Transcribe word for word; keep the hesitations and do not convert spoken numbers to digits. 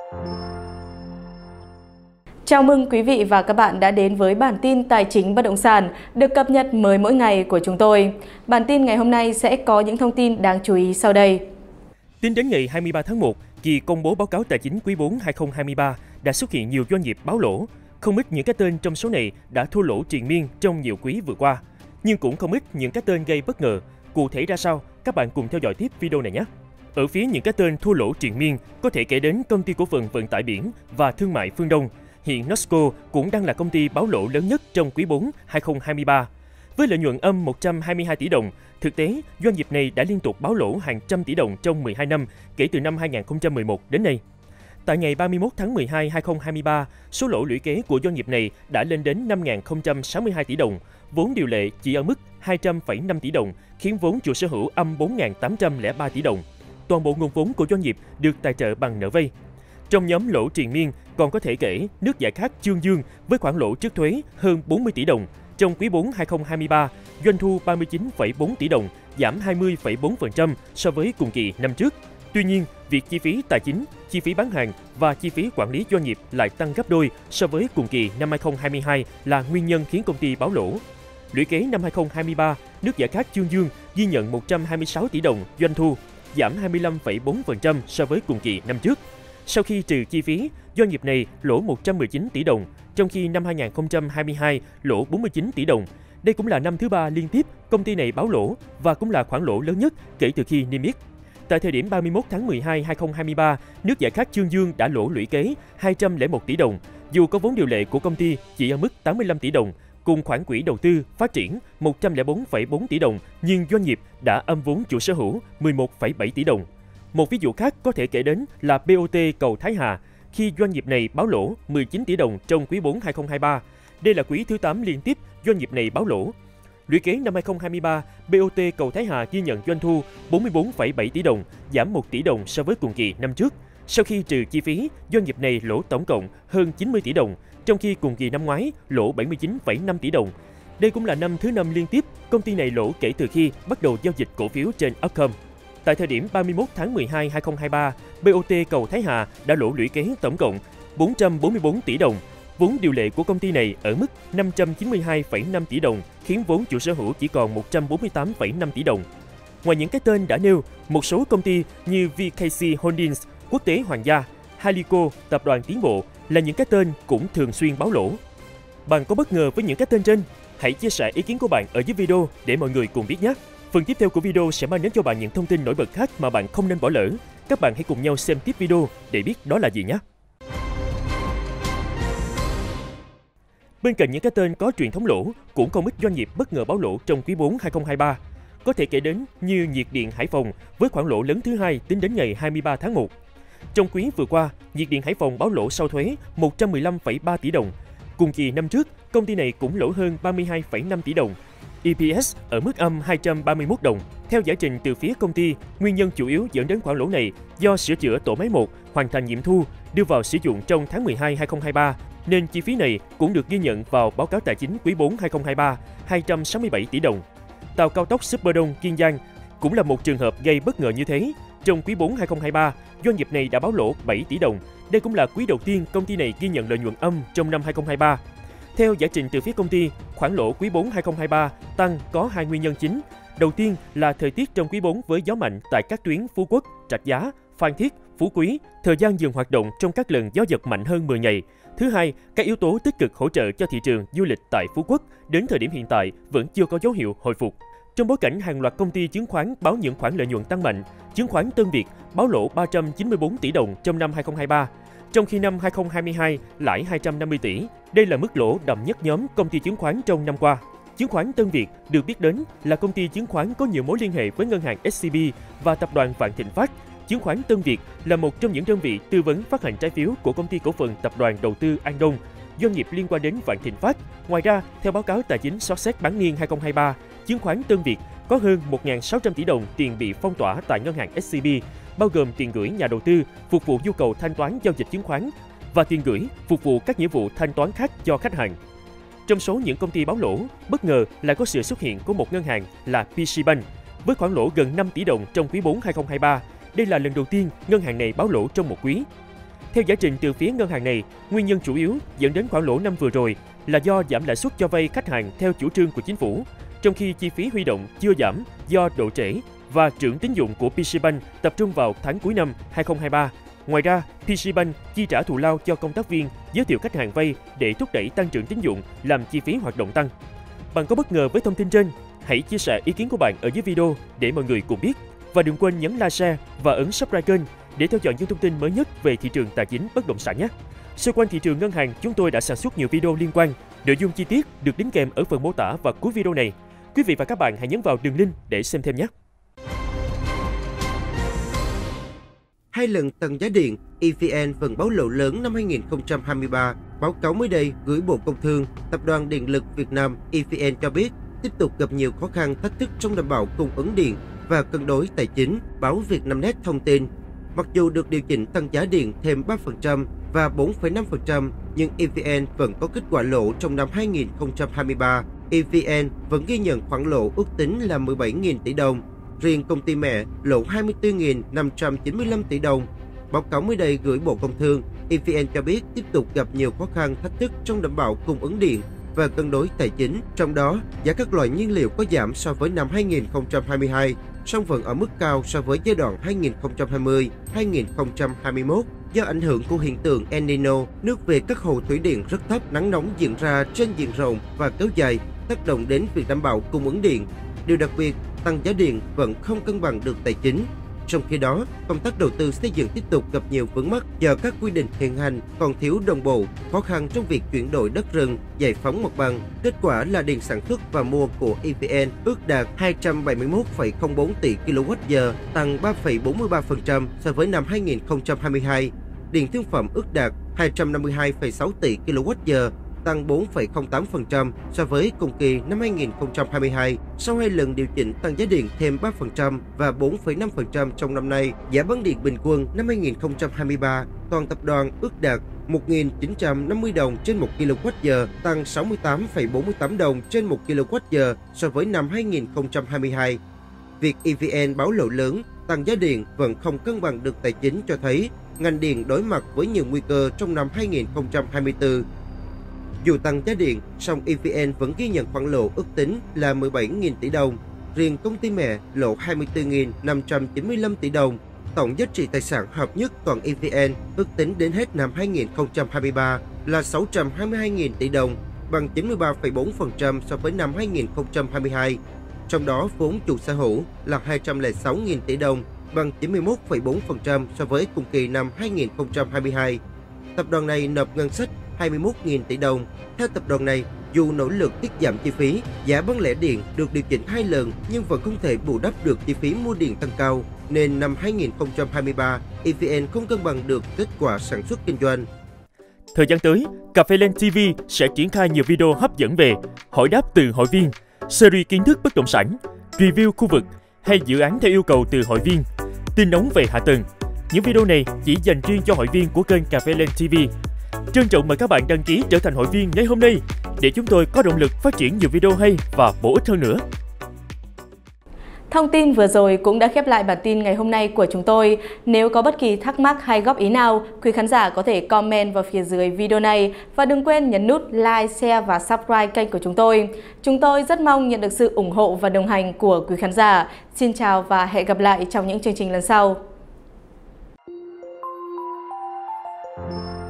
Chào mừng quý vị và các bạn đã đến với bản tin tài chính bất động sản được cập nhật mới mỗi ngày của chúng tôi. Bản tin ngày hôm nay sẽ có những thông tin đáng chú ý sau đây. Tính đến ngày hai mươi ba tháng một, kỳ công bố báo cáo tài chính quý bốn hai không hai ba đã xuất hiện nhiều doanh nghiệp báo lỗ. Không ít những cái tên trong số này đã thua lỗ triền miên trong nhiều quý vừa qua, nhưng cũng không ít những cái tên gây bất ngờ. Cụ thể ra sao? Các bạn cùng theo dõi tiếp video này nhé. Ở phía những cái tên thua lỗ triền miên, có thể kể đến Công ty Cổ phần Vận tải biển và Thương mại Phương Đông. Hiện Nosco cũng đang là công ty báo lỗ lớn nhất trong quý bốn hai không hai ba. Với lợi nhuận âm một trăm hai mươi hai tỷ đồng, thực tế, doanh nghiệp này đã liên tục báo lỗ hàng trăm tỷ đồng trong mười hai năm kể từ năm hai nghìn không trăm mười một đến nay. Tại ngày ba mươi mốt tháng mười hai hai không hai ba, số lỗ lũy kế của doanh nghiệp này đã lên đến năm nghìn không trăm sáu mươi hai tỷ đồng, vốn điều lệ chỉ ở mức hai trăm phẩy năm tỷ đồng, khiến vốn chủ sở hữu âm bốn nghìn tám trăm lẻ ba tỷ đồng. Toàn bộ nguồn vốn của doanh nghiệp được tài trợ bằng nợ vay. Trong nhóm lỗ triền miên còn có thể kể nước giải khát Chương Dương với khoản lỗ trước thuế hơn bốn mươi tỷ đồng. Trong quý bốn hai không hai ba, doanh thu ba mươi chín phẩy bốn tỷ đồng, giảm hai mươi phẩy bốn phần trăm so với cùng kỳ năm trước. Tuy nhiên, việc chi phí tài chính, chi phí bán hàng và chi phí quản lý doanh nghiệp lại tăng gấp đôi so với cùng kỳ năm hai không hai hai là nguyên nhân khiến công ty báo lỗ. Lũy kế năm hai không hai ba, nước giải khát Chương Dương ghi nhận một trăm hai mươi sáu tỷ đồng doanh thu, giảm hai mươi lăm phẩy bốn phần trăm so với cùng kỳ năm trước. Sau khi trừ chi phí, doanh nghiệp này lỗ một trăm mười chín tỷ đồng, trong khi năm hai nghìn không trăm hai mươi hai lỗ bốn mươi chín tỷ đồng. Đây cũng là năm thứ ba liên tiếp công ty này báo lỗ và cũng là khoản lỗ lớn nhất kể từ khi niêm yết. Tại thời điểm ba mươi mốt tháng mười hai hai không hai ba, nước giải khát Chương Dương đã lỗ lũy kế hai trăm lẻ một tỷ đồng, dù có vốn điều lệ của công ty chỉ ở mức tám mươi lăm tỷ đồng, cùng khoản quỹ đầu tư phát triển một trăm lẻ bốn phẩy bốn tỷ đồng, nhưng doanh nghiệp đã âm vốn chủ sở hữu mười một phẩy bảy tỷ đồng. Một ví dụ khác có thể kể đến là bê o tê Cầu Thái Hà, khi doanh nghiệp này báo lỗ mười chín tỷ đồng trong quý bốn hai không hai ba. Đây là quý thứ tám liên tiếp doanh nghiệp này báo lỗ. Lũy kế năm hai không hai ba, bê o tê Cầu Thái Hà ghi nhận doanh thu bốn mươi bốn phẩy bảy tỷ đồng, giảm một tỷ đồng so với cùng kỳ năm trước. Sau khi trừ chi phí, doanh nghiệp này lỗ tổng cộng hơn chín mươi tỷ đồng, trong khi cùng kỳ năm ngoái lỗ bảy mươi chín phẩy năm tỷ đồng. Đây cũng là năm thứ năm liên tiếp công ty này lỗ kể từ khi bắt đầu giao dịch cổ phiếu trên Upcom. Tại thời điểm ba mươi mốt tháng mười hai hai không hai ba, bê o tê Cầu Thái Hà đã lỗ lũy kế tổng cộng bốn trăm bốn mươi bốn tỷ đồng. Vốn điều lệ của công ty này ở mức năm trăm chín mươi hai phẩy năm tỷ đồng, khiến vốn chủ sở hữu chỉ còn một trăm bốn mươi tám phẩy năm tỷ đồng. Ngoài những cái tên đã nêu, một số công ty như vê ca xê Holdings, Quốc tế Hoàng gia, Halico, Tập đoàn Tiến bộ là những cái tên cũng thường xuyên báo lỗ. Bạn có bất ngờ với những cái tên trên? Hãy chia sẻ ý kiến của bạn ở dưới video để mọi người cùng biết nhé! Phần tiếp theo của video sẽ mang đến cho bạn những thông tin nổi bật khác mà bạn không nên bỏ lỡ. Các bạn hãy cùng nhau xem tiếp video để biết đó là gì nhé! Bên cạnh những cái tên có truyền thống lỗ, cũng không ít doanh nghiệp bất ngờ báo lỗ trong quý bốn hai không hai ba. Có thể kể đến như Nhiệt điện Hải Phòng với khoản lỗ lớn thứ hai tính đến ngày hai mươi ba tháng một. Trong quý vừa qua, Nhiệt điện Hải Phòng báo lỗ sau thuế một trăm mười lăm phẩy ba tỷ đồng. Cùng kỳ năm trước, công ty này cũng lỗ hơn ba mươi hai phẩy năm tỷ đồng. e pê ét ở mức âm hai trăm ba mươi mốt đồng. Theo giải trình từ phía công ty, nguyên nhân chủ yếu dẫn đến khoản lỗ này do sửa chữa tổ máy một hoàn thành nghiệm thu, đưa vào sử dụng trong tháng mười hai hai không hai ba, nên chi phí này cũng được ghi nhận vào báo cáo tài chính quý bốn hai không hai ba, hai trăm sáu mươi bảy tỷ đồng. Tàu cao tốc Superdome Kiên Giang cũng là một trường hợp gây bất ngờ như thế. Trong quý bốn hai không hai ba, doanh nghiệp này đã báo lỗ bảy tỷ đồng. Đây cũng là quý đầu tiên công ty này ghi nhận lợi nhuận âm trong năm hai không hai ba. Theo giải trình từ phía công ty, khoản lỗ quý bốn hai không hai ba tăng có hai nguyên nhân chính. Đầu tiên là thời tiết trong quý bốn với gió mạnh tại các tuyến Phú Quốc, Rạch Giá, Phan Thiết, Phú Quý, thời gian dừng hoạt động trong các lần gió giật mạnh hơn mười ngày. Thứ hai, các yếu tố tích cực hỗ trợ cho thị trường du lịch tại Phú Quốc đến thời điểm hiện tại vẫn chưa có dấu hiệu hồi phục. Trong bối cảnh hàng loạt công ty chứng khoán báo những khoản lợi nhuận tăng mạnh, chứng khoán Tân Việt báo lỗ ba trăm chín mươi bốn tỷ đồng trong năm hai không hai ba, trong khi năm hai không hai hai lãi hai trăm năm mươi tỷ. Đây là mức lỗ đậm nhất nhóm công ty chứng khoán trong năm qua. Chứng khoán Tân Việt được biết đến là công ty chứng khoán có nhiều mối liên hệ với ngân hàng ét xê bê và tập đoàn Vạn Thịnh Phát. Chứng khoán Tân Việt là một trong những đơn vị tư vấn phát hành trái phiếu của công ty cổ phần tập đoàn đầu tư An Đông, doanh nghiệp liên quan đến Vạn Thịnh Phát. Ngoài ra, theo báo cáo tài chính soát xét bán niên hai không hai ba, chứng khoán Tân Việt có hơn một nghìn sáu trăm tỷ đồng tiền bị phong tỏa tại ngân hàng ét xê bê, bao gồm tiền gửi nhà đầu tư phục vụ nhu cầu thanh toán giao dịch chứng khoán và tiền gửi phục vụ các nghĩa vụ thanh toán khác cho khách hàng. Trong số những công ty báo lỗ, bất ngờ lại có sự xuất hiện của một ngân hàng là pê xê Bank với khoản lỗ gần năm tỷ đồng trong quý bốn hai không hai ba. Đây là lần đầu tiên ngân hàng này báo lỗ trong một quý. Theo giải trình từ phía ngân hàng này, nguyên nhân chủ yếu dẫn đến khoản lỗ năm vừa rồi là do giảm lãi suất cho vay khách hàng theo chủ trương của chính phủ, trong khi chi phí huy động chưa giảm do độ trễ và trữ tín dụng của pê xê Bank tập trung vào tháng cuối năm hai không hai ba. Ngoài ra, pê xê Bank chi trả thù lao cho công tác viên giới thiệu khách hàng vay để thúc đẩy tăng trưởng tín dụng, làm chi phí hoạt động tăng. Bạn có bất ngờ với thông tin trên? Hãy chia sẻ ý kiến của bạn ở dưới video để mọi người cùng biết. Và đừng quên nhấn like, share và ấn subscribe kênh để theo dõi những thông tin mới nhất về thị trường tài chính bất động sản nhé. Xoay quanh thị trường ngân hàng, chúng tôi đã sản xuất nhiều video liên quan. Nội dung chi tiết được đính kèm ở phần mô tả và cuối video này. Quý vị và các bạn hãy nhấn vào đường link để xem thêm nhé. Hai lần tăng giá điện, e vê en vẫn báo lỗ lớn năm hai nghìn không trăm hai mươi ba. Báo cáo mới đây gửi Bộ Công Thương, Tập đoàn Điện lực Việt Nam e vê en cho biết tiếp tục gặp nhiều khó khăn thách thức trong đảm bảo cung ứng điện và cân đối tài chính. Báo Vietnamnet thông tin, mặc dù được điều chỉnh tăng giá điện thêm ba phần trăm và bốn phẩy năm phần trăm, nhưng e vê en vẫn có kết quả lỗ trong năm hai nghìn không trăm hai mươi ba. e vê en vẫn ghi nhận khoản lỗ ước tính là mười bảy nghìn tỷ đồng. Riêng công ty mẹ lỗ hai mươi tư nghìn năm trăm chín mươi lăm tỷ đồng. Báo cáo mới đây gửi Bộ Công Thương, e vê en cho biết tiếp tục gặp nhiều khó khăn thách thức trong đảm bảo cung ứng điện và cân đối tài chính. Trong đó, giá các loại nhiên liệu có giảm so với năm hai nghìn không trăm hai mươi hai, song vẫn ở mức cao so với giai đoạn hai nghìn không trăm hai mươi đến hai nghìn không trăm hai mươi mốt. Do ảnh hưởng của hiện tượng El Nino, nước về các hồ thủy điện rất thấp, nắng nóng diễn ra trên diện rộng và kéo dài, tác động đến việc đảm bảo cung ứng điện. Điều đặc biệt, tăng giá điện vẫn không cân bằng được tài chính. Trong khi đó, công tác đầu tư xây dựng tiếp tục gặp nhiều vướng mắc do các quy định hiện hành còn thiếu đồng bộ, khó khăn trong việc chuyển đổi đất rừng, giải phóng mặt bằng. Kết quả là điện sản xuất và mua của e vê en ước đạt hai trăm bảy mươi mốt phẩy không bốn tỷ ki lô oát giờ, tăng ba phẩy bốn mươi ba phần trăm so với năm hai nghìn không trăm hai mươi hai. Điện thương phẩm ước đạt hai trăm năm mươi hai phẩy sáu tỷ ki lô oát giờ, tăng bốn phẩy không tám phần trăm so với cùng kỳ năm hai nghìn không trăm hai mươi hai. Sau hai lần điều chỉnh tăng giá điện thêm ba phần trăm và bốn phẩy năm phần trăm trong năm nay, giá bán điện bình quân năm hai nghìn không trăm hai mươi ba, toàn tập đoàn ước đạt một nghìn chín trăm năm mươi đồng trên một ki lô oát giờ, tăng sáu mươi tám phẩy bốn mươi tám đồng trên một ki lô oát giờ so với năm hai nghìn không trăm hai mươi hai. Việc e vê en báo lỗ lớn, tăng giá điện vẫn không cân bằng được tài chính cho thấy ngành điện đối mặt với nhiều nguy cơ trong năm hai nghìn không trăm hai mươi tư. Dù tăng giá điện, song e vê en vẫn ghi nhận khoản lỗ ước tính là mười bảy nghìn tỷ đồng. Riêng công ty mẹ lỗ hai mươi tư nghìn năm trăm chín mươi lăm tỷ đồng. Tổng giá trị tài sản hợp nhất toàn e vê en ước tính đến hết năm hai nghìn không trăm hai mươi ba là sáu trăm hai mươi hai nghìn tỷ đồng, bằng chín mươi ba phẩy bốn phần trăm so với năm hai nghìn không trăm hai mươi hai. Trong đó, vốn chủ sở hữu là hai trăm lẻ sáu nghìn tỷ đồng, bằng chín mươi mốt phẩy bốn phần trăm so với cùng kỳ năm hai nghìn không trăm hai mươi hai. Tập đoàn này nộp ngân sách hai mươi mốt nghìn tỷ đồng. Theo tập đoàn này, dù nỗ lực tiết giảm chi phí, giá bán lẻ điện được điều chỉnh hai lần nhưng vẫn không thể bù đắp được chi phí mua điện tăng cao, nên năm hai nghìn không trăm hai mươi ba, e vê en không cân bằng được kết quả sản xuất kinh doanh. Thời gian tới, Cà phê Lên ti vi sẽ triển khai nhiều video hấp dẫn về hỏi đáp từ hội viên, series kiến thức bất động sản, review khu vực hay dự án theo yêu cầu từ hội viên, tin nóng về hạ tầng. Những video này chỉ dành riêng cho hội viên của kênh Cà phê Lên ti vi. Trân trọng mời các bạn đăng ký trở thành hội viên ngay hôm nay để chúng tôi có động lực phát triển nhiều video hay và bổ ích hơn nữa. Thông tin vừa rồi cũng đã khép lại bản tin ngày hôm nay của chúng tôi. Nếu có bất kỳ thắc mắc hay góp ý nào, quý khán giả có thể comment vào phía dưới video này và đừng quên nhấn nút like, share và subscribe kênh của chúng tôi. Chúng tôi rất mong nhận được sự ủng hộ và đồng hành của quý khán giả. Xin chào và hẹn gặp lại trong những chương trình lần sau.